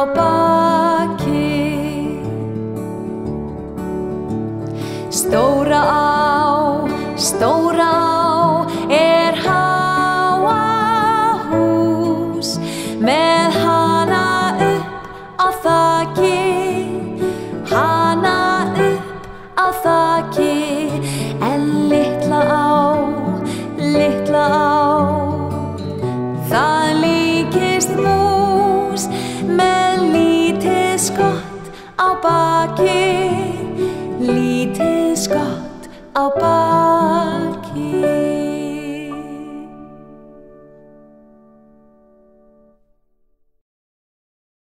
baki. Stóra á er háa hús með hana upp á þaki, hana upp á þaki. En litla á, það líkist mús með lítið skott á baki, lítið skott á baki.